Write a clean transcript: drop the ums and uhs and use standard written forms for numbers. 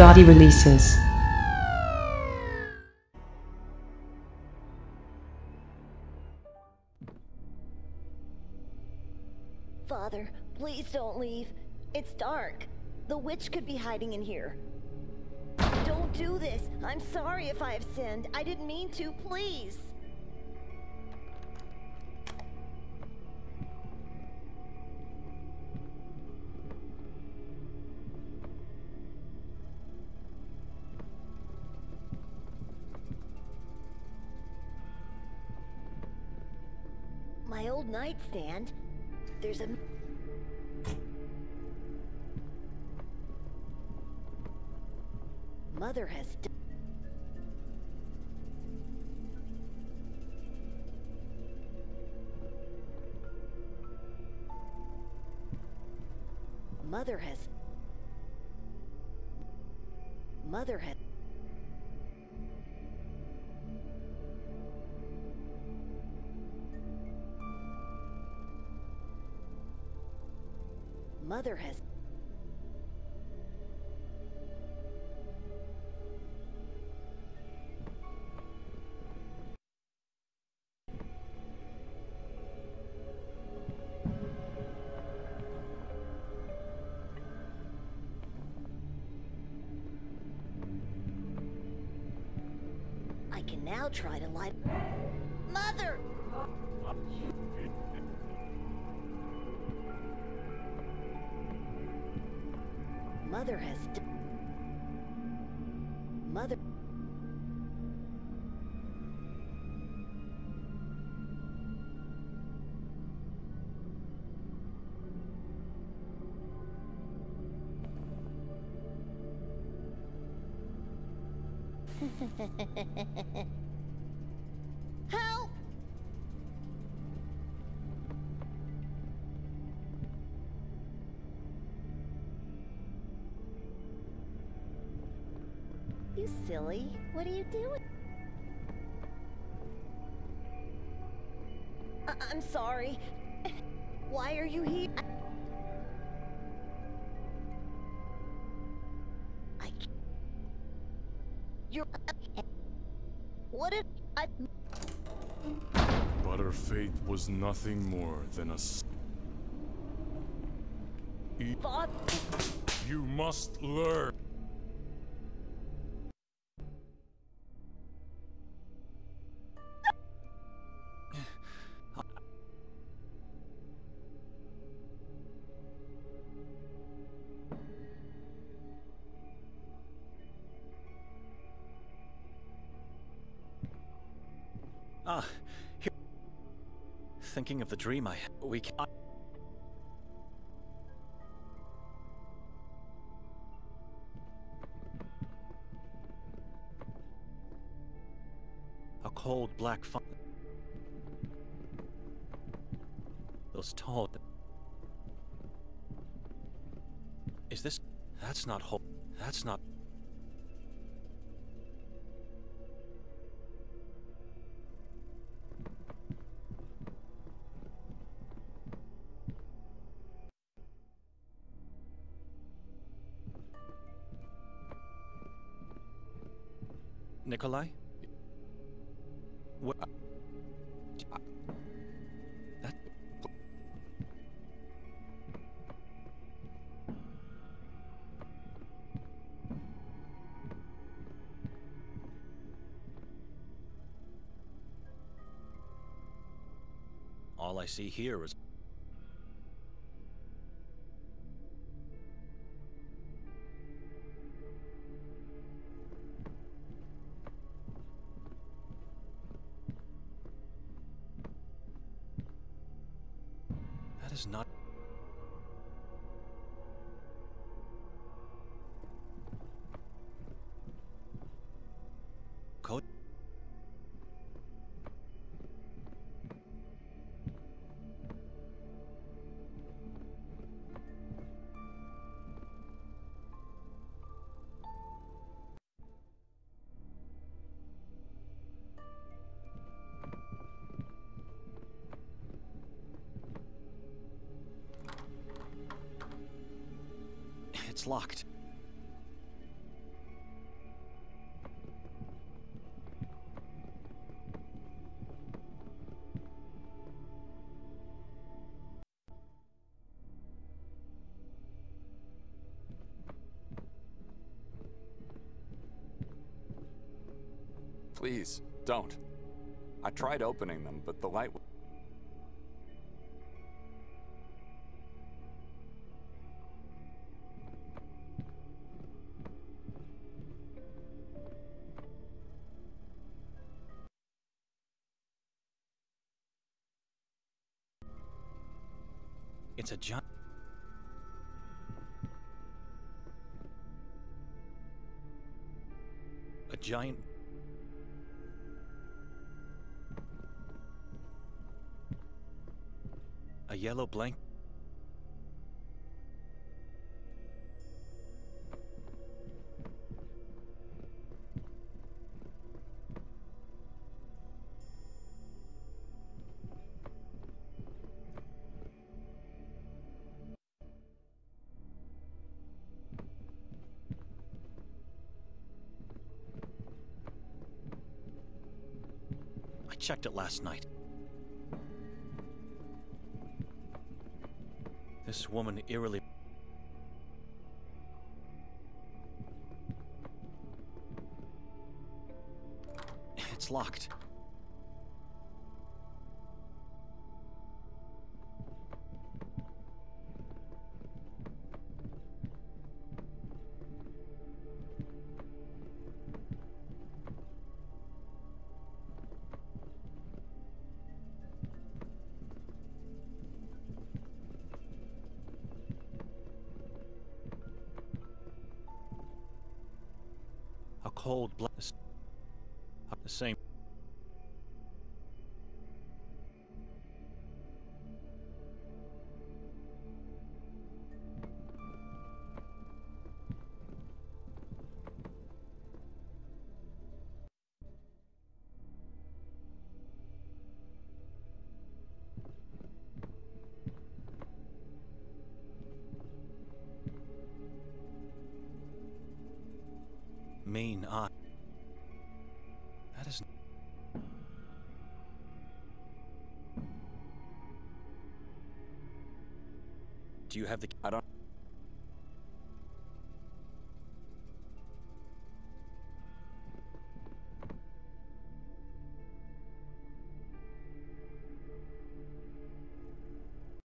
DODI releases. Father, please don't leave. It's dark. The witch could be hiding in here. Don't do this. I'm sorry if I have sinned. I didn't mean to. Please. My old nightstand. There's a... Mother has... Mother has... Mother has... Mother has... I can now try to light... Mother! Mother has... Mother... Help! You silly. What are you doing? I'm sorry. Why are you here? I can't. You're... What if I... But her fate was nothing more than a... You must learn. Here. Thinking of the dream I had. We can... A cold black fire. Those tall... Is this... That's not whole... That's not... Nikolai? What? That... All I see here is... That is not... Code... It's locked. Please, don't. I tried opening them, but the light... It's a giant... A giant... A yellow blank... I checked it last night. This woman eerily... It's locked. A cold blood. The same. Main eye. That is... Do you have the... I don't...